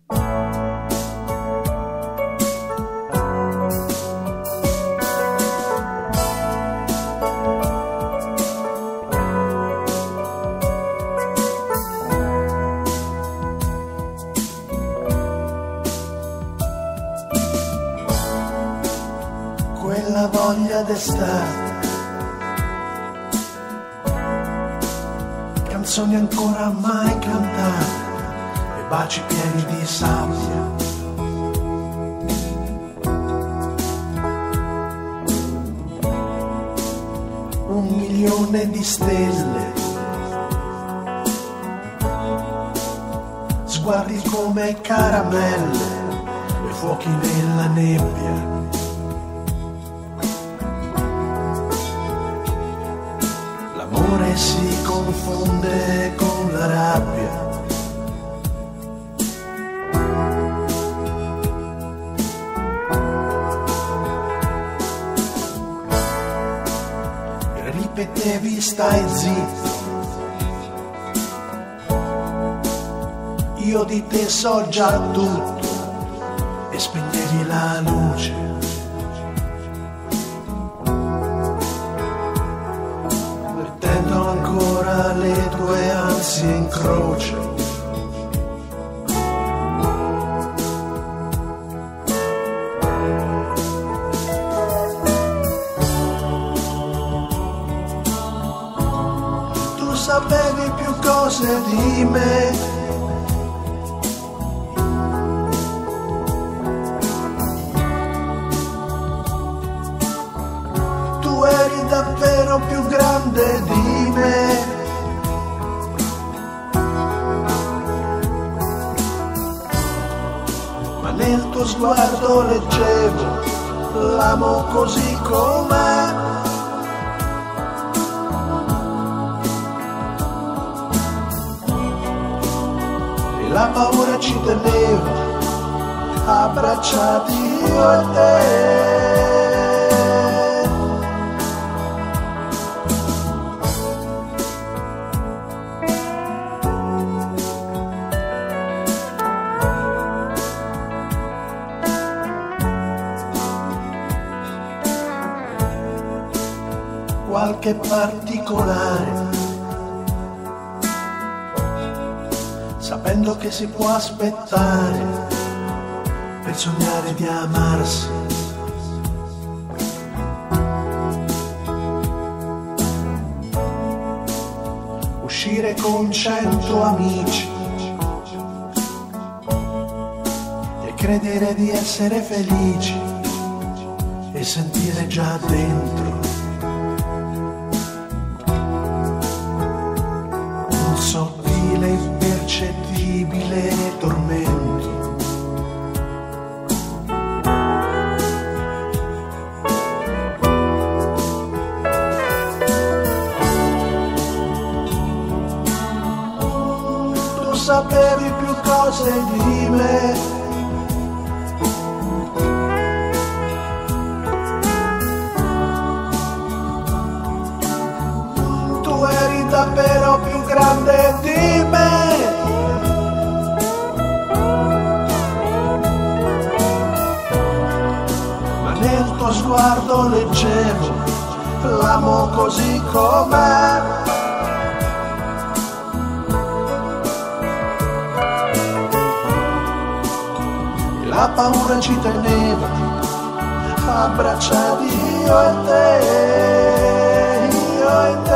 Quella voglia d'estate, canzoni ancora mai cantate e baci pieni di sabbia. Un milione di stelle, sguardi come caramelle e fuochi nella nebbia. L'amore si confonde con la rabbia. E ripetevi stai zitto, io di te so già tutto, e spegnevi la luce. Ancora le tue ansie in croce. Tu sapevi più cose di me, tu eri davvero più grande di me. Ma nel tuo sguardo leggevo l'amo così com'è. E la paura ci teneva abbracciati io e te. Qualche particolare, sapendo che si può aspettare per sognare di amarsi. Uscire con 100 amici e credere di essere felici e sentire già dentro sottile, impercettibile tormento. Tu sapevi più cose di me, tu eri davvero più grande di me. Ma nel tuo sguardo leggevo l'amo così com'è. E la paura ci teneva abbracciati io e te, io e te.